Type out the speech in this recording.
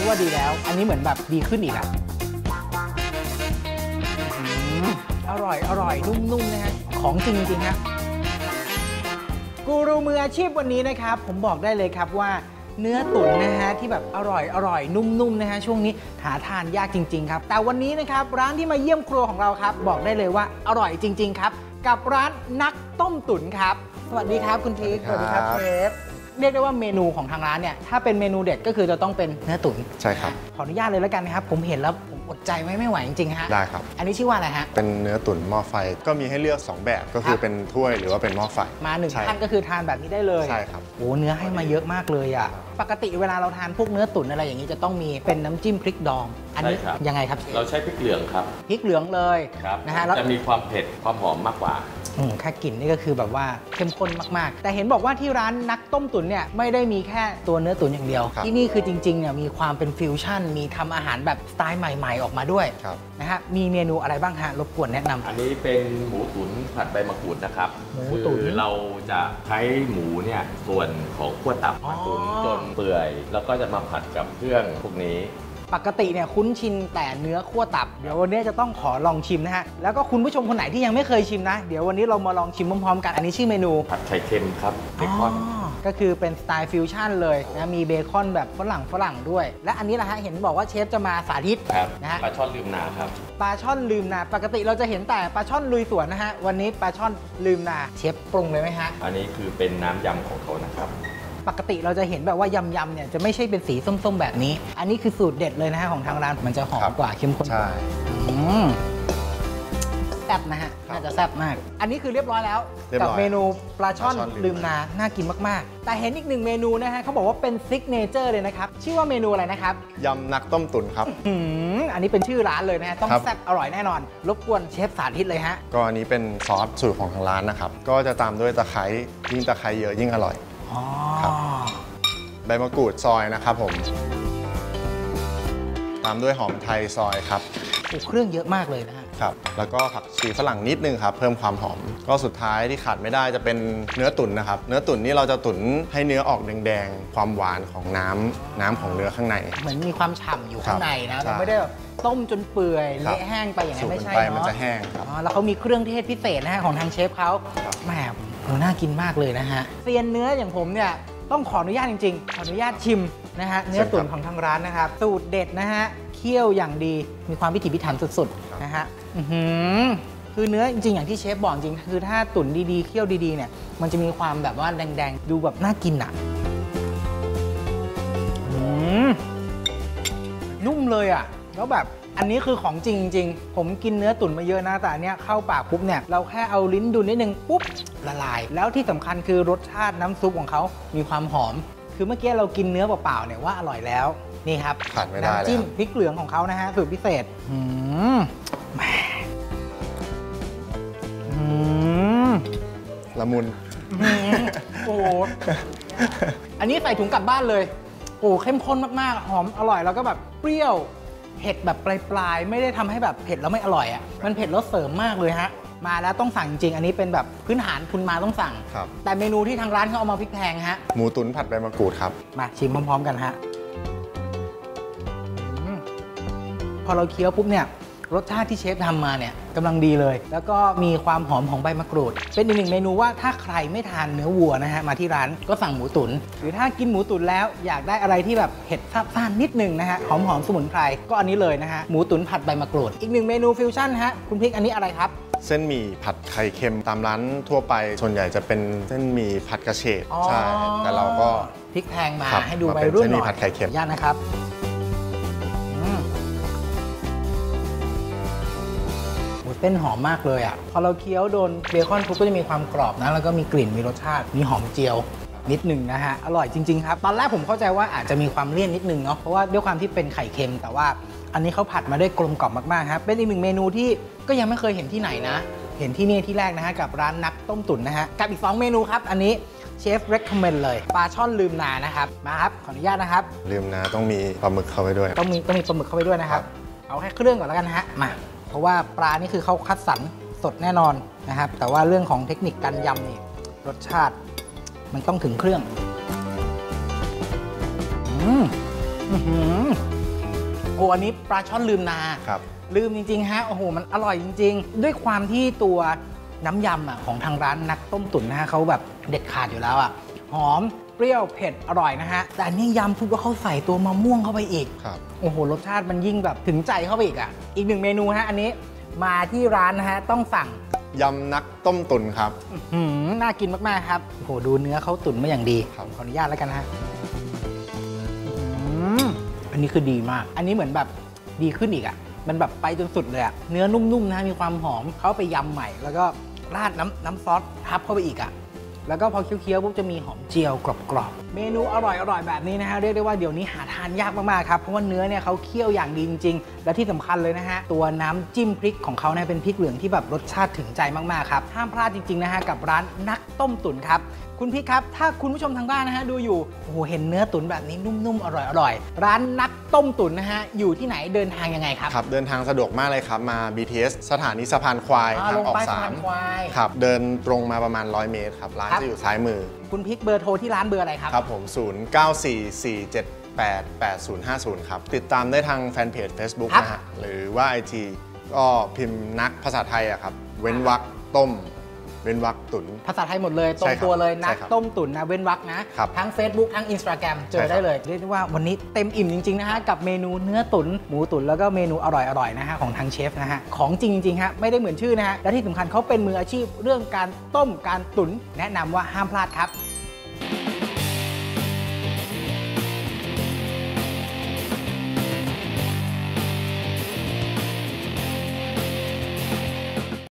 ว่าดีแล้วอันนี้เหมือนแบบดีขึ้นอีกอะอร่อยนุ่มๆนะฮะของจริงๆฮะกูรูมืออาชีพวันนี้นะครับผมบอกได้เลยครับว่าเนื้อตุ๋นนะฮะที่แบบอร่อยนุ่มๆนะฮะช่วงนี้หาทานยากจริงๆครับแต่วันนี้นะครับร้านที่มาเยี่ยมครัวของเราครับบอกได้เลยว่าอร่อยจริงๆครับกับร้านนักต้มตุ๋นครับสวัสดีครับคุณทิพย์สวัสดีครับเชฟเรียกได้ว่าเมนูของทางร้านเนี่ยถ้าเป็นเมนูเด็ดก็คือจะต้องเป็นเนื้อตุ๋นใช่ครับขออนุญาตเลยแล้วกันนะครับผมเห็นแล้วผมอดใจไม่ไหวจริงๆฮะได้ครับอันนี้ชื่อว่าอะไรฮะเป็นเนื้อตุ๋นหม้อไฟก็มีให้เลือก2แบบก็คือเป็นถ้วยหรือว่าเป็นหม้อไฟมา1ท่านก็คือทานแบบนี้ได้เลยใช่ครับโอ้เนื้อให้มาเยอะมากเลยอ่ะปกติเวลาเราทานพวกเนื้อตุ๋นอะไรอย่างนี้จะต้องมีเป็นน้ำจิ้มพริกดองอันนี้ยังไงครับเราใช้พริกเหลืองครับพริกเหลืองเลยนะฮะจะมีความเผ็ดความหอมมากกว่าแค่กลิ่นนี่ก็คือแบบว่าเข้มข้นมากๆแต่เห็นบอกว่าที่ร้านนักต้มตุ๋นเนี่ยไม่ได้มีแค่ตัวเนื้อตุ๋นอย่างเดียวที่นี่คือจริงๆเนี่ยมีความเป็นฟิวชั่นมีทำอาหารแบบสไตล์ใหม่ๆออกมาด้วยนะฮะมีเมนูอะไรบ้างฮะรบกวนแนะนำอันนี้เป็นหมูตุ๋นผัดใบมะกรูดนะครับหมูตุ๋นเราจะใช้หมูเนี่ยส่วนของขั้วตับมาตุ๋นจนเปื่อยแล้วก็จะมาผัดกับเครื่องพวกนี้ปกติเนี่ยคุ้นชินแต่เนื้อขั้วตับเดี๋ยววันนี้จะต้องขอลองชิมนะฮะแล้วก็คุณผู้ชมคนไหนที่ยังไม่เคยชิมนะเดี๋ยววันนี้เรามาลองชิมพร้อมๆกันอันนี้ชื่อเมนูผัดไข่เค็มครับเบคอนก็คือเป็นสไตล์ฟิวชั่นเลยนะมีเบคอนแบบฝรั่งด้วยและอันนี้ล่ะฮะเห็นบอกว่าเชฟจะมาสาธิตนะฮะปลาช่อนลืมนาครับปลาช่อนลืมนาปกติเราจะเห็นแต่ปลาช่อนลุยสวนนะฮะวันนี้ปลาช่อนลืมนาเชฟปรุงเลยไหมฮะอันนี้คือเป็นน้ำยำของเขานะครับปกติเราจะเห็นแบบว่ายำเนี่ยจะไม่ใช่เป็นสีส้มๆแบบนี้อันนี้คือสูตรเด็ดเลยนะฮะของทางร้านมันจะหอมกว่าเข้มข้นกว่าแซ่บนะฮะน่าจะแซ่บมากอันนี้คือเรียบร้อยแล้วกับเมนูปลาช่อนลืมนาน่ากินมากๆแต่เห็นอีกหนึ่งเมนูนะฮะเขาบอกว่าเป็นซิกเนเจอร์เลยนะครับชื่อว่าเมนูอะไรนะครับยำนักต้มตุ๋นครับอันนี้เป็นชื่อร้านเลยนะฮะต้องแซ่บอร่อยแน่นอนรบกวนเชฟสาธิตเลยฮะก็อันนี้เป็นซอสสูตรของทางร้านนะครับก็จะตามด้วยตะไคร้ยิ่งตะไคร้เยอะยิ่งอร่อยครับใบมะกรูดซอยนะครับผมตามด้วยหอมไทยซอยครับเครื่องเยอะมากเลยนะฮะครับแล้วก็ผักชีฝรั่งนิดนึงครับเพิ่มความหอมก็สุดท้ายที่ขาดไม่ได้จะเป็นเนื้อตุ๋นนะครับเนื้อตุ๋นนี่เราจะตุ๋นให้เนื้อออกแดงๆความหวานของน้ำของเนื้อข้างในเหมือนมีความฉ่ำอยู่ข้างในนะเราไม่ได้แบบต้มจนเปื่อยเละแห้งไปอย่างนั้นไม่ใช่เนาะมันจะแห้งครับแล้วเขามีเครื่องเทศพิเศษนะฮะของทางเชฟเขาแหมน่ากินมากเลยนะฮะเซียนเนื้ออย่างผมเนี่ยต้องขออนุญาตจริงๆขออนุญาตชิมนะฮะเนื้อตุ๋นของทางร้านนะครับสูตรเด็ดนะฮะเคี่ยวอย่างดีมีความพิถีพิถันสุดๆนะฮะคือเนื้อจริงๆอย่างที่เชฟบอกจริงคือถ้าตุ๋นดีๆเคี่ยวดีๆเนี่ยมันจะมีความแบบว่าแดงๆดูแบบน่ากินอ่ะนุ่มเลยอ่ะแล้วแบบอันนี้คือของจริงๆผมกินเนื้อตุ๋นมาเยอะนะแต่อันเนี้ยเข้าปากปุ๊บเนี่ยเราแค่เอาลิ้นดุนนิดนึงปุ๊บละลายแล้วที่สำคัญคือรสชาติน้ำซุปของเขามีความหอมคือเมื่อกี้เรากินเนื้อเปล่าๆเนี่ยว่าอร่อยแล้วนี่ครับน้ำจิ้มพริกเหลืองของเขานะฮะสูตรพิเศษละมุนโอ้อันนี้ใส่ถุงกลับบ้านเลยโอ้เข้มข้นมากๆหอมอร่อยแล้วก็แบบเปรี้ยวเผ็ดแบบปลายๆไม่ได้ทำให้แบบเผ็ดแล้วไม่อร่อยอ่ะมันเผ็ดรสเสริมมากเลยฮะมาแล้วต้องสั่งจริงอันนี้เป็นแบบพื้นฐานคุณมาต้องสั่งแต่เมนูที่ทางร้านเขาเอามาพริกแพงฮะหมูตุ๋นผัดใบมะกรูดครับมาชิมพร้อมๆกันฮะพอเราเคี้ยวปุ๊บเนี่ยรสชาติที่เชฟทำมาเนี่ยกำลังดีเลยแล้วก็มีความหอมของใบมะกรูดเป็นอีกหนึ่งเมนูว่าถ้าใครไม่ทานเนื้อวัวนะฮะมาที่ร้านก็สั่งหมูตุ๋นหรือถ้ากินหมูตุ๋นแล้วอยากได้อะไรที่แบบเผ็ดซ่านนิดนึงนะฮะหอมสมุนไพรก็อันนี้เลยนะฮะหมูตุ๋นผัดใบมะกรูดอีกหนึ่งเมนูฟิวชั่นฮะคุณพริกอันนี้อะไรครับเส้นหมี่ผัดไข่เค็มตามร้านทั่วไปส่วนใหญ่จะเป็นเส้นหมี่ผัดกระเฉดใช่แต่เราก็พริกแพงมาให้ดูวัยรุ่นหน่อยผัดไข่เค็มย่านะครับเส้นหอมมากเลยอ่ะพอเราเคี้ยวโดนเบคอนทุบก็จะมีความกรอบนะแล้วก็มีกลิ่นมีรสชาติมีหอมเจียวนิดหนึ่งนะฮะอร่อยจริงๆครับตอนแรกผมเข้าใจว่าอาจจะมีความเลี่ยนนิดนึงเนาะเพราะว่าด้วยความที่เป็นไข่เค็มแต่ว่าอันนี้เขาผัดมาได้กลมกล่อมมากๆครับเป็นอีกหนึ่งเมนูที่ก็ยังไม่เคยเห็นที่ไหนนะเห็นที่นี่ที่แรกนะฮะกับร้านนักต้มตุ๋นนะฮะกับอีก2เมนูครับอันนี้เชฟ recommend เลยปลาช่อนลืมนานะครับมาครับขออนุญาตนะครับลืมนาต้องมีปลาหมึกเข้าไปด้วยต้องมีปลาหมึกเข้าไปด้วยนะครับเอาแค่เครื่องก่อนแล้วกันนะฮะมาเพราะว่าปลานี่คือเขาคัดสรรสดแน่นอนนะครับแต่ว่าเรื่องของเทคนิคการยำนี่รสชาติมันต้องถึงเครื่องโอ้อันนี้ปลาช่อนลืมนาครับลืมจริงๆฮะโอ้โหมันอร่อยจริงๆ ด้วยความที่ตัวน้ำยำของทางร้านนักต้มตุ๋นนะฮะเขาแบบเด็ดขาดอยู่แล้วหอมเปรี้ยวเผ็ดอร่อยนะฮะแต่อันนี้ยำปุ๊บแล้วเขาใส่ตัวมะม่วงเข้าไปอีกครับโอ้โหรสชาติมันยิ่งแบบถึงใจเข้าไปอีกอีกหนึ่งเมนูฮะอันนี้มาที่ร้านนะฮะต้องสั่งยำนักต้มตุ๋นครับน่ากินมากๆครับโอ้โหดูเนื้อเขาตุ๋นมาอย่างดีครับขออนุญาตแล้วกันนะฮะอันนี้คือดีมาก อันนี้เหมือนแบบดีขึ้นอีกมันแบบไปจนสุดเลยเนื้อนุ่มๆนะมีความหอมเขาไปยำใหม่ แล้วก็ราดน้ำซอสทับเข้าไปอีกแล้วก็พอเคี้ยวๆปุ๊บจะมีหอมเจียวกรอบๆเมนูอร่อยแบบนี้นะฮะเรียกได้ว่าเดี๋ยวนี้หาทานยากมากๆครับเพราะว่าเนื้อเนี่ยเขาเคี่ยวอย่างดีจริงๆและที่สำคัญเลยนะฮะตัวน้ำจิ้มพริกของเขาเนี่ยเป็นพริกเหลืองที่แบบรสชาติถึงใจมากๆครับห้ามพลาดจริงๆนะฮะกับร้านนักต้มตุ๋นครับคุณพี่ครับถ้าคุณผู้ชมทางบ้านนะฮะดูอยู่โอ้โหเห็นเนื้อตุ๋นแบบนี้นุ่มๆอร่อยร้านนักต้มตุ๋นนะฮะอยู่ที่ไหนเดินทางยังไงครับครับเดินทางสะดวกมากเลยครับมา BTS สถานีสะพานควายทางลงออกไปสะพาน 3 ควายครับเดินตรงมาประมาณ100 เมตรครับร้านครับจะอยู่ซ้ายมือคุณพิกเบอร์โทรที่ร้านเบอร์อะไรครับครับผม 0944788050 ครับติดตามได้ทางแฟนเพจ Facebook ครับนะฮะหรือว่า IG ก็พิมพ์นักภาษาไทยครับเว้นวรรคต้มเว้นวรรคตุ๋นภาษาไทยหมดเลยตรใช่งครับตัวเลยนัใช่กครับต้มตุ๋นนะเว้นวรรคนะครับ ทั้ง Facebook ทั้ง Instagram เจอใช่ครับได้เลยเรียกได้ว่าวันนี้เต็มอิ่มจริงๆนะฮะกับเมนูเนื้อตุ๋นหมูตุ๋นแล้วก็เมนูอร่อยๆนะฮะของทางเชฟนะฮะของจริงๆฮะไม่ได้เหมือนชื่อนะฮะและที่สำคัญเขาเป็นมืออาชีพเรื่องการต้มการตุ๋นแนะนำว่าห้ามพลาดครับ